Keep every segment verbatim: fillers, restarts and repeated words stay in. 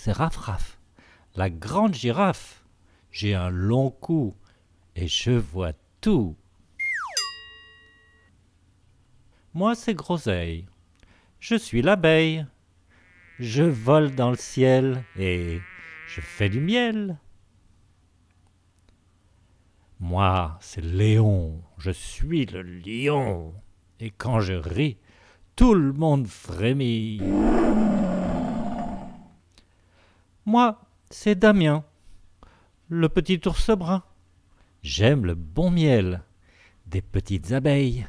c'est Raf-Raf, la grande girafe. J'ai un long cou et je vois tout. Moi, c'est Groseille. Je suis l'abeille. Je vole dans le ciel et je fais du miel. Moi, c'est Léon. Je suis le lion. Et quand je ris, tout le monde frémit. Moi, c'est Damien, le petit ours brun. J'aime le bon miel des petites abeilles.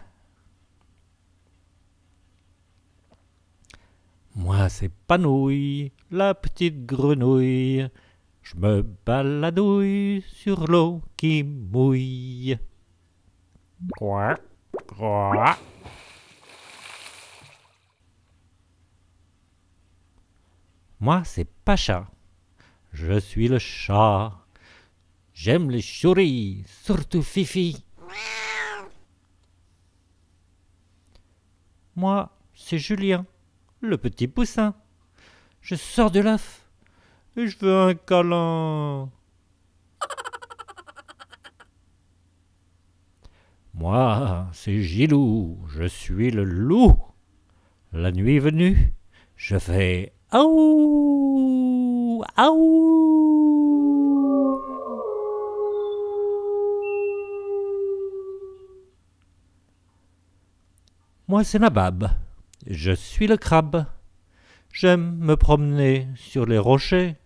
Moi, c'est Panouille, la petite grenouille. Je me baladouille sur l'eau qui mouille. Quoi, quoi. Moi, c'est Pacha. Je suis le chat. J'aime les souris, surtout Fifi. Moi, c'est Julien, le petit poussin. Je sors de l'œuf et je veux un câlin. Moi, c'est Gilou, je suis le loup. La nuit venue, je fais aou, aou. Moi, c'est Nabab, je suis le crabe. J'aime me promener sur les rochers.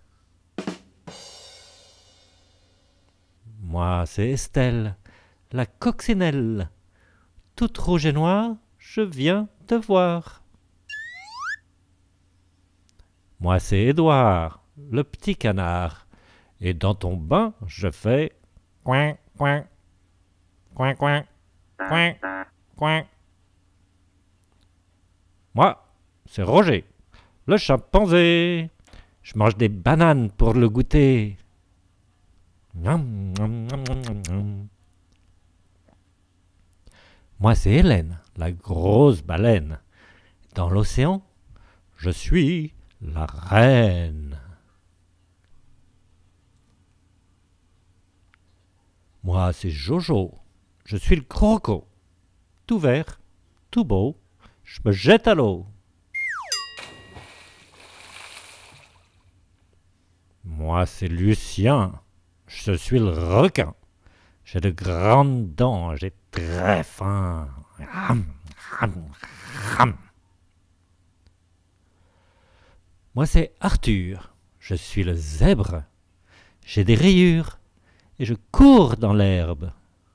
Moi, c'est Estelle, la coccinelle. Toute rouge et noire, je viens te voir. Moi, c'est Édouard, le petit canard. Et dans ton bain, je fais coin, coin, coin, coin, coin, coin. Moi, c'est Roger, le chimpanzé. Je mange des bananes pour le goûter. Miam, miam, miam, miam, miam. Moi, c'est Hélène, la grosse baleine. Dans l'océan, je suis la reine. Moi, c'est Jojo. Je suis le croco. Tout vert, tout beau, je me jette à l'eau. Moi, c'est Lucien. Je suis le requin. J'ai de grandes dents, j'ai très faim. Ram, ram, ram. Moi, c'est Arthur. Je suis le zèbre. J'ai des rayures et je cours dans l'herbe.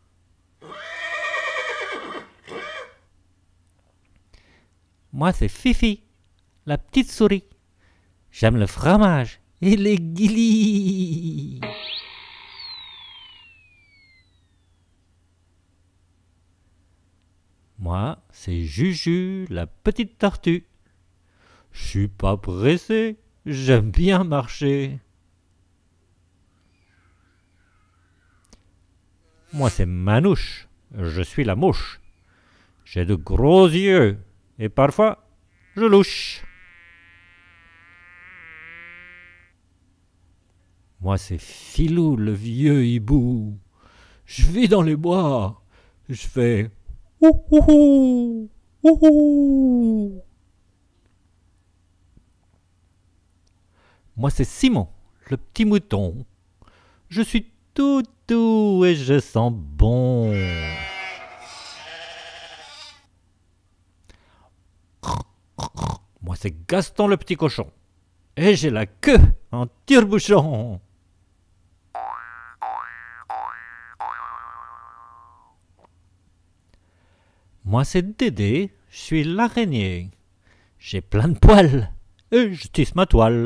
Moi, c'est Fifi, la petite souris. J'aime le fromage et les guilis. Moi, c'est Juju, la petite tortue. Je suis pas pressé, j'aime bien marcher. Moi, c'est Manouche, je suis la mouche. J'ai de gros yeux et parfois, je louche. Moi, c'est Filou, le vieux hibou. Je vis dans les bois, je fais ouh ouh ouh ouh. Moi, c'est Simon, le petit mouton. Je suis tout doux et je sens bon. Moi, c'est Gaston, le petit cochon. Et j'ai la queue en tire-bouchon. Moi, c'est Dédé, je suis l'araignée. J'ai plein de poils et je tisse ma toile.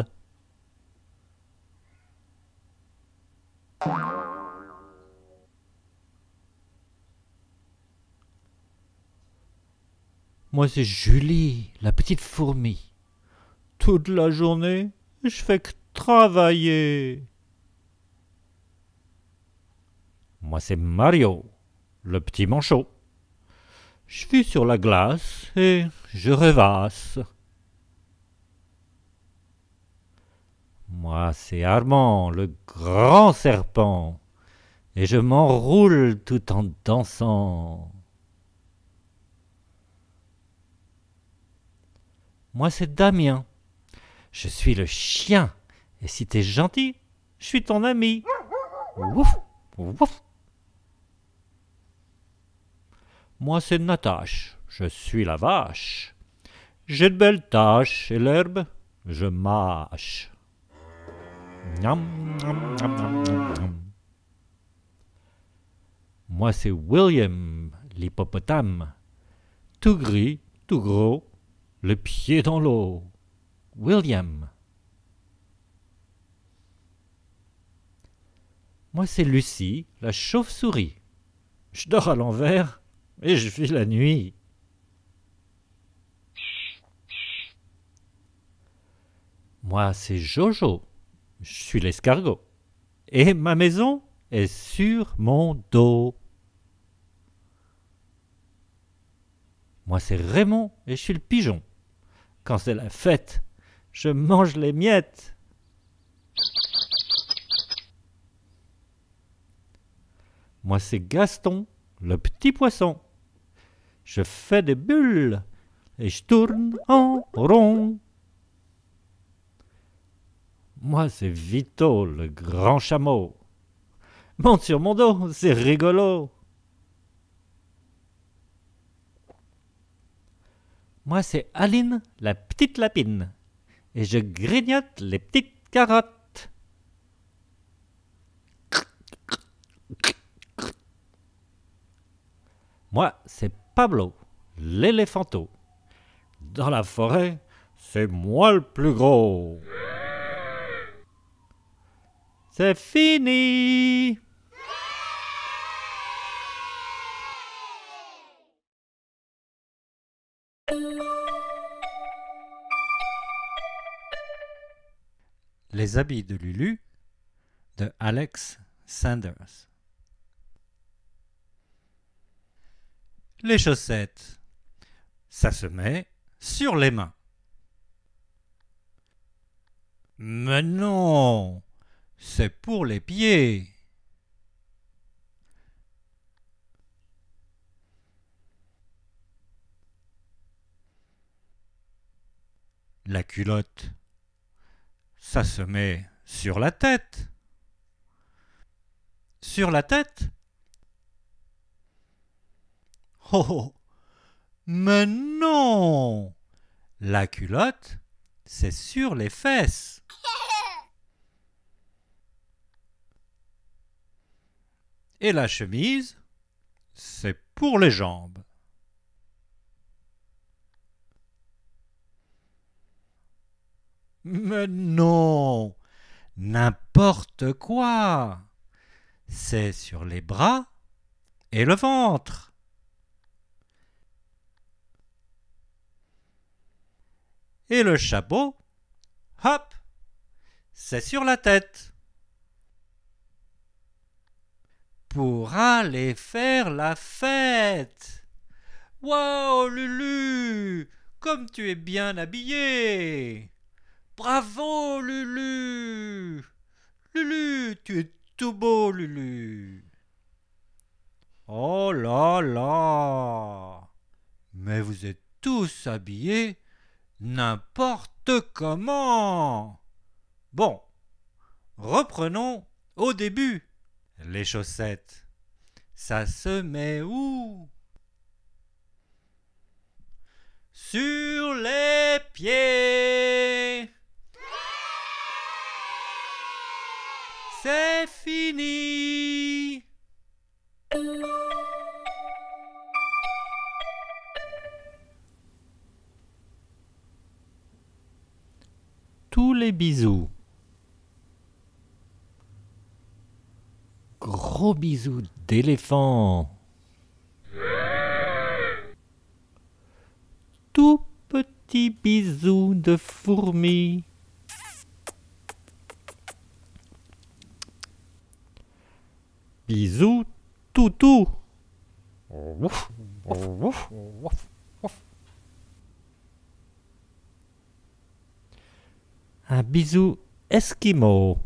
Moi, c'est Julie, la petite fourmi. Toute la journée, je fais que travailler. Moi, c'est Mario, le petit manchot. Je vis sur la glace et je rêvasse. Moi, c'est Armand, le grand serpent, et je m'enroule tout en dansant. Moi, c'est Damien, je suis le chien, et si t'es gentil, je suis ton ami. Wouf, wouf. Moi, c'est Natache, je suis la vache. J'ai de belles taches et l'herbe, je mâche. Miam, miam, miam, miam, miam, miam. Moi, c'est William, l'hippopotame. Tout gris, tout gros, le pied dans l'eau. William. Moi, c'est Lucie, la chauve-souris. Je dors à l'envers et je vis la nuit. Moi, c'est Jojo. Je suis l'escargot. Et ma maison est sur mon dos. Moi, c'est Raymond et je suis le pigeon. Quand c'est la fête, je mange les miettes. Moi, c'est Gaston, le petit poisson. Je fais des bulles et je tourne en rond. Moi, c'est Vito, le grand chameau. Monte sur mon dos, c'est rigolo. Moi, c'est Aline, la petite lapine. Et je grignote les petites carottes. Moi, c'est Pablo, l'éléphanto. Dans la forêt, c'est moi le plus gros. C'est fini! Les habits de Lulu de Alex Sanders. Les chaussettes, ça se met sur les mains. Mais non, c'est pour les pieds. La culotte, ça se met sur la tête. Sur la tête? Oh, oh, mais non! La culotte, c'est sur les fesses. Et la chemise, c'est pour les jambes. Mais non, n'importe quoi. C'est sur les bras et le ventre. Et le chapeau, hop, c'est sur la tête. Pour aller faire la fête. Wow, Lulu, comme tu es bien habillé. Bravo, Lulu. Lulu, tu es tout beau, Lulu. Oh là là. Mais vous êtes tous habillés n'importe comment. Bon, reprenons au début. Les chaussettes, ça se met où? Sur les pieds. C'est fini. Tous les bisous. Gros bisous d'éléphant. Tout petit bisou de fourmi. Bisous toutou. Wouf, wouf, wouf, wouf, wouf. Un bisou Esquimau.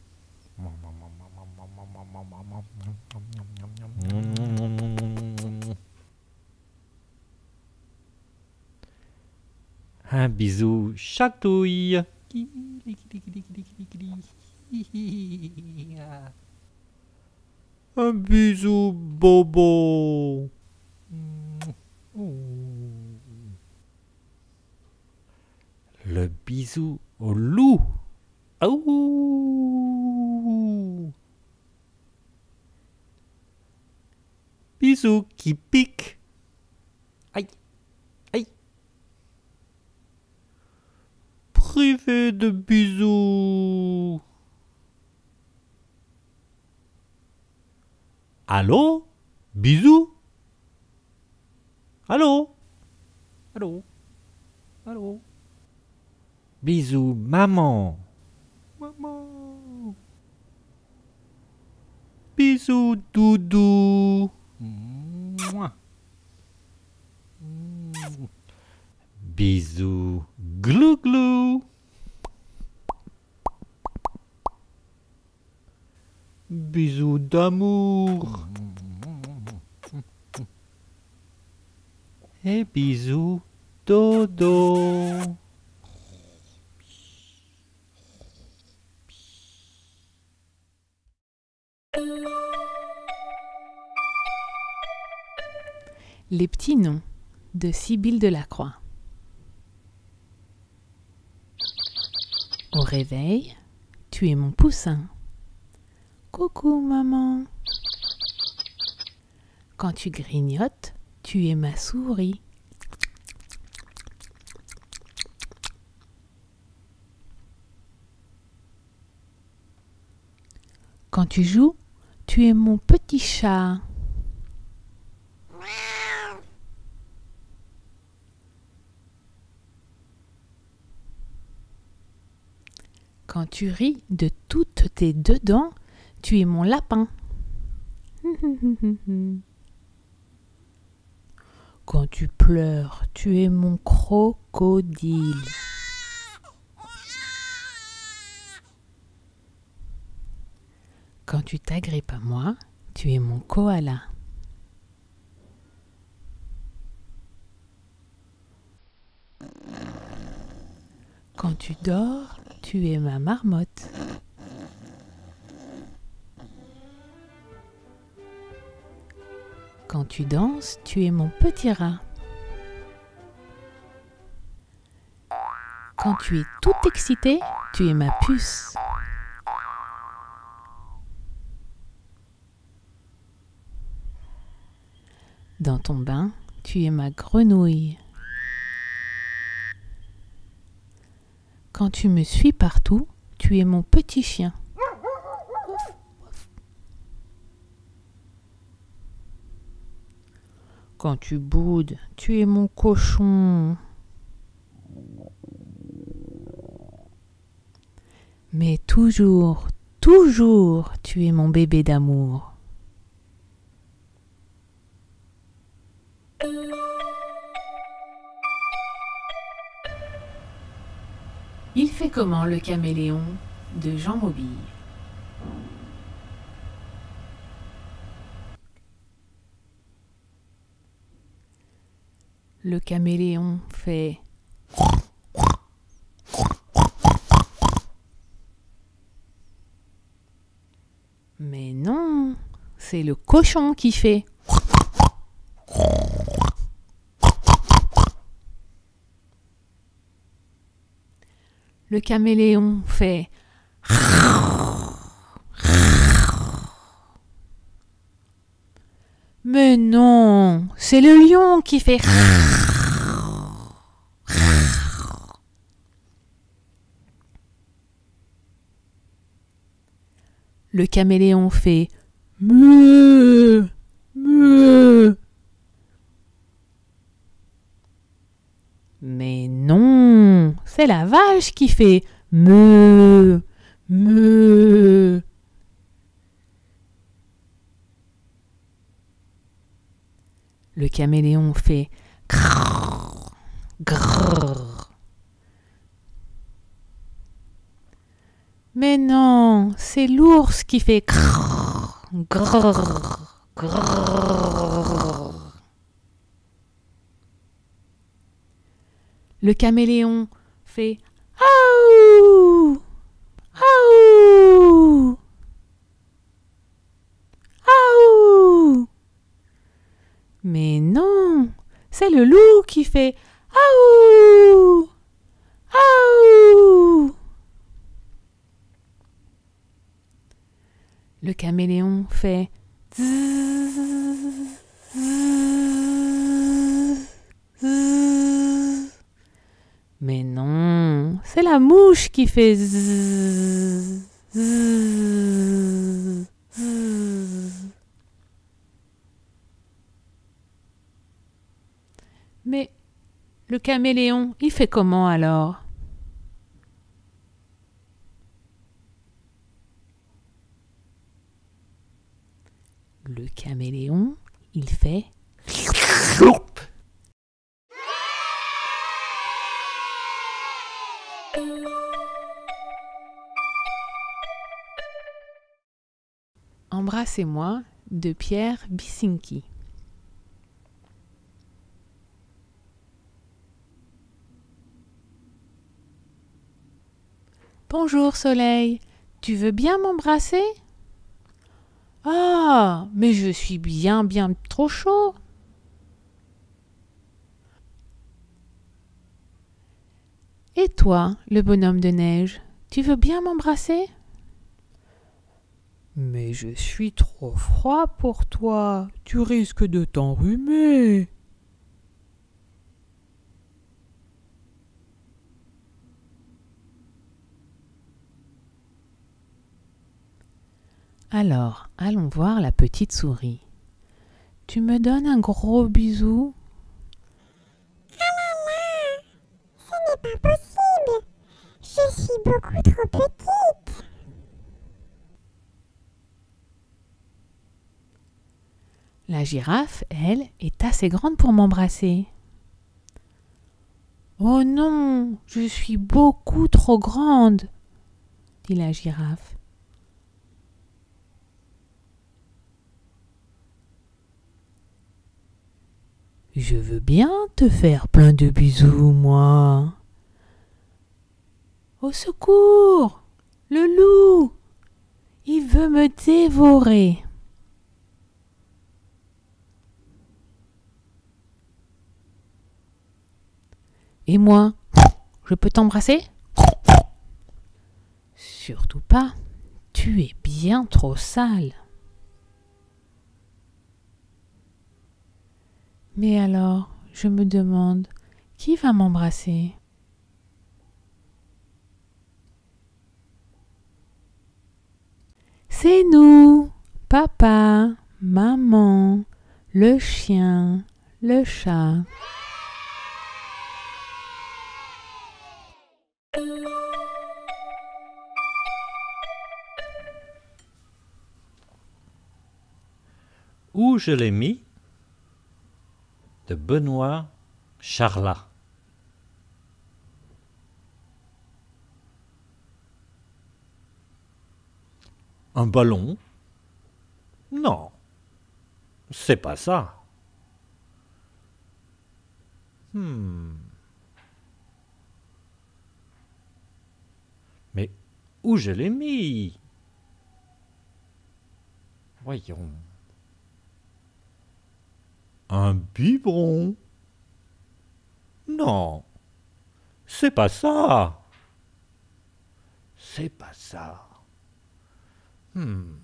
Un bisou chatouille. Un bisou bobo. Le bisou au loup. Aouh. Bisou qui pique. Aïe, aïe. Privé de bisous. Allô? Bisous? Allô? Allô? Allô? Bisous, maman. Maman. Bisous, doudou. Mouah. Bisous, glou glou. Bisous d'amour. Et bisous, dodo. Les petits noms de Sibylle Delacroix. Au réveil, tu es mon poussin. Coucou maman. Quand tu grignotes, tu es ma souris. Quand tu joues, tu es mon petit chat. Quand tu ris de toutes tes deux dents, tu es mon lapin. Quand tu pleures, tu es mon crocodile. Quand tu t'agrippes à moi, tu es mon koala. Quand tu dors, tu es ma marmotte. Quand tu danses, tu es mon petit rat. Quand tu es tout excité, tu es ma puce. Dans ton bain, tu es ma grenouille. Quand tu me suis partout, tu es mon petit chien. Quand tu boudes, tu es mon cochon. Mais toujours, toujours, tu es mon bébé d'amour. Il fait comment le caméléon de Jean Mobille? Le caméléon fait... Mais non, c'est le cochon qui fait... Le caméléon fait... Mais non, c'est le lion qui fait... Le caméléon fait... Meuh, meuh. Mais non, c'est la vache qui fait meuh, meuh. Le caméléon fait grrr, grrr. Mais non, c'est l'ours qui fait grrr, grrr, grrr. Le caméléon fait aouh, aouh, aouh. Mais non, c'est le loup qui fait aouh, aouh. Le caméléon fait zzzz, zzzz, zzzz. Mais non, c'est la mouche qui fait zzzz, zzzz, zzzz. Mais le caméléon, il fait comment alors? Le caméléon, il fait Embrassez-moi de Pierre Bisinki. Bonjour Soleil, tu veux bien m'embrasser? Ah, mais je suis bien, bien trop chaud. Et toi, le bonhomme de neige, tu veux bien m'embrasser? Mais je suis trop froid pour toi, tu risques de t'enrhumer. Alors, allons voir la petite souris. Tu me donnes un gros bisou? Ah maman, ce n'est pas possible. Je suis beaucoup trop petite. La girafe, elle, est assez grande pour m'embrasser. Oh non, je suis beaucoup trop grande, dit la girafe. Je veux bien te faire plein de bisous, moi. Au secours! Le loup! Il veut me dévorer. Et moi, je peux t'embrasser? Surtout pas. Tu es bien trop sale. Mais alors, je me demande, qui va m'embrasser? C'est nous, papa, maman, le chien, le chat. Où je l'ai mis? De Benoît Charlat. Un ballon? Non, c'est pas ça. Hmm. Mais où je l'ai mis? Voyons. Un biberon? Non, c'est pas ça. C'est pas ça. Hmm.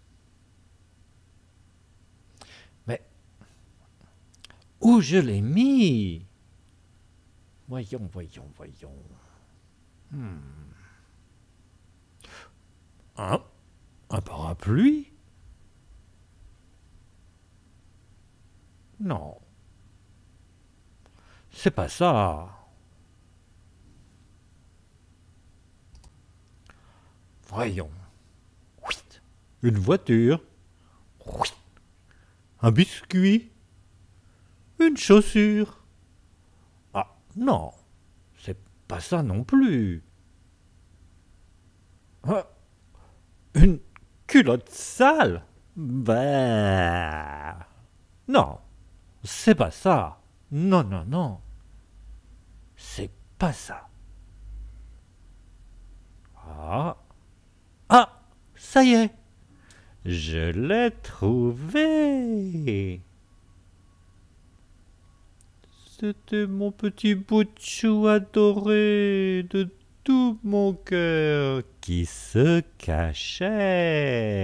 Mais où je l'ai mis? Voyons, voyons, voyons. Hmm. Un, un parapluie? Non, c'est pas ça. Voyons. Une voiture. Un biscuit. Une chaussure. Ah, non, c'est pas ça non plus. Ah, une culotte sale? Ben... Non, c'est pas ça. Non, non, non. C'est pas ça. Ah. Ah, ça y est. Je l'ai trouvé. C'était mon petit bout de chou adoré de tout mon cœur qui se cachait.